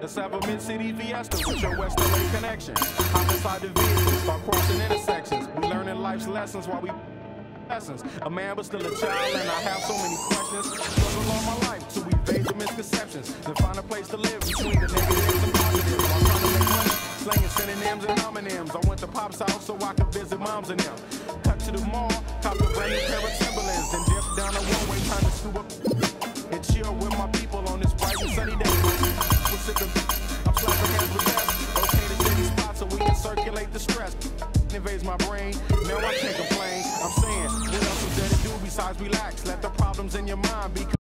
Let's have a mid-city fiesta with your West LA connection. Hop inside the vehicle, start crossing intersections. We learning life's lessons while we lessons. A man but still a child, and I have so many questions. Struggle all my life to evade the misconceptions, then find a place to live between the negatives and positives. While trying to make money, slanging synonyms and homonyms. I went to Pop's house so I could visit moms and them. Cut to the mall, cop a brand new pair of Timberlands, then dip down the one-way trying to scoop up and chill with my people on this bright and sunny day. We're sipping, I'm slapping hands with death. Okay, the city spot so we can circulate the stress. Invades my brain, now I can't complain. I'm saying, what else is there to do besides relax? Let the problems in your mind be